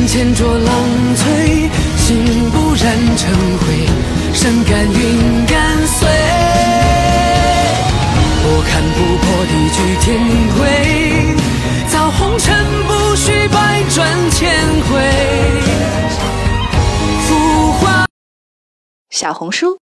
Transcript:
万千浊浪催，心不染成灰，身甘云干碎。我看不破地居天回，造红尘不须百转千回。浮华。 小红书